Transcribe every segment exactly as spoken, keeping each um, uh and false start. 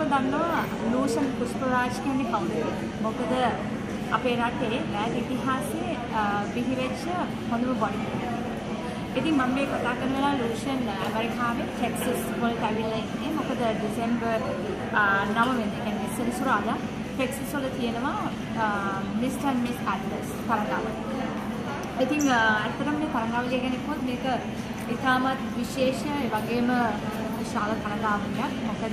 දන්නවා ලූෂන් පුෂ්පරාජ් කියන්නේ කවුද? මොකද අපේ රටේ ඈත ඉතිහාසයේ බිහි වෙච්ච හොඳම බොඩි. ඉතින් මම මේ කතා කරන වෙලාව ලූෂන් ඇමරිකාවේ ටෙක්සස් වලට ඇවිල්ලා ඉන්නේ. මොකද දෙසැම්බර් නවය වෙනිදා කියන්නේ සෙනසුරාදා ටෙක්සස් වල තියෙනවා මිස්ටර් ඇන්ඩ් මිස් ඇඩ්ලස් තරගාවලිය. ඉතින් අත්‍තරම මේ තරගාවලිය ගැන කිව්වොත් මේක ඉතාමත් විශේෂ ඒ වගේම විශාල තරගාවලියක්. මොකද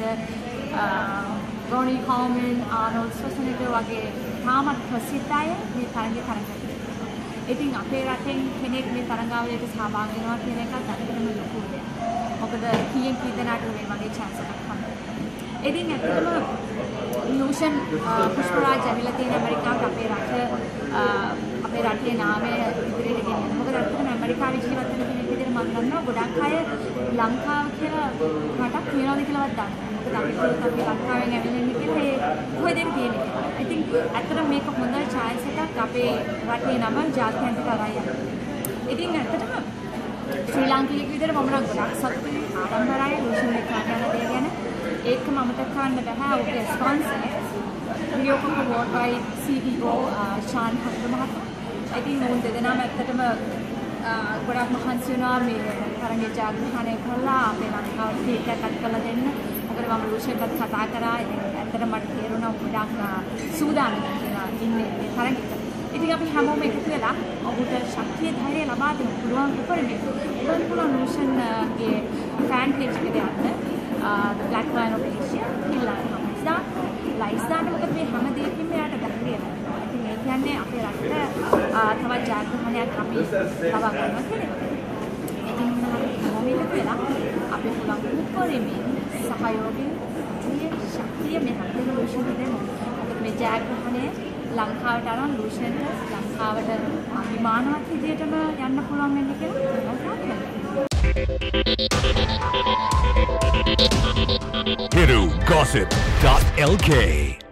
රොනි කෝමන් ආනෝල්ඩ් ස්වාසනේගර් වගේ තාමත් ප්‍රසිද්ධ අය මේ තරගයේ තරග ඉතින් අපේ රටෙන් කෙනෙක් මේ තරගාවලියට සහභාගී වෙනවා කියන එකත් අත්‍තරම ලොකු දෙයක්. මොකද කීයෙන් කී දෙනාට මේ වගේ chance එකක් හම්බෙන්නේ. ඉතින් ඇත්තටම ලූෂන් පුෂ්පරාජ් ඇවිල්ලා තියෙන ඇමරිකාවට අපේ රට අපේ රටේ නාමය ඉදිරියට ගෙනියන්න. මොකද ඇත්තටම ඇමරිකාවේ ජීවත් වෙන කෙනෙක් විදිහට මම දන්නවා ගොඩක් අය ලංකාව කියලා රටක් තියනවාද කියලාවත් දන්නේ නැහැ. මොකද අපි කිව්වොත් අපි ලංකාවෙන් ඇවිල්ලා ඉන්නේ කියලා ඒ කොහෙද තියෙන්නේ කියලා. ඉතින් ඇත්තටම මේක හොඳ chance එකක් අපේ රටේ නම ජාත්‍යන්තර අරයන්. ඉතින් ඇත්තටම ශ්‍රී ලාංකිකයෙක් විදිහට මම නම් ගොඩක් සතුටුයි ආරම්භරාය ලූෂන් එක්ක යන දේ ගැන. ඒකම අමතක කරන්න බෑ. ඔහුගේ ස්පොන්සර් රියෝකෝ world wide C E O Shan හක්ඩ මහතා. ඉතින් උන් දෙදෙනාම ඇත්තටම ගොඩක් මහන්සි වුණා මේ තරගයේ ජයග්‍රහණය කළා අපේ ලංකාවට ටිකට් එකක් කරලා දෙන්න. මොකද මම ලූෂන්ටත් කතා කරා. ඉතින් ඇත්තටම මට තේරුණා ගොඩක් සූදානම් කියලා ඉන්නේ මේ තරගෙට. ඉතින් අපි හැමෝම එකතු වෙලා ඔහුට ශක්තිය ධෛර්යය ලබා දෙන්න පුළුවන් උපරිමයෙන් උපන් පුළුවන් ලූෂන්ගේ ෆෑන් පේජ් එකට යන්න. the Black Lion of Asia කියලා හම්බුනා. ලයිස් දාන්න මොකද මේ හැම දෙයකින්ම යාට ධෛර්යය ලැබෙනවා. ඉතින් ඒ කියන්නේ අපේ රටට තවත් ජයග්‍රහණයක් අපි ලබා ගන්නවා කියන එක. ඉතින් හැමෝම එකතු වෙලා අපි පුළුවන් උපරිමයෙන් සහයෝගයෙන් මේ ශක්තිය මේ හැම ලූෂන්ට දෙන්න. මොකද මේ ජයග්‍රහණය ලංකාවට අරන් ලූෂන්ට ලංකාවට අභිමානවත් විදියටම යන්න පුළුවන් වෙන්න කියලා මම හිතනවා. Hiru Gossip dot L K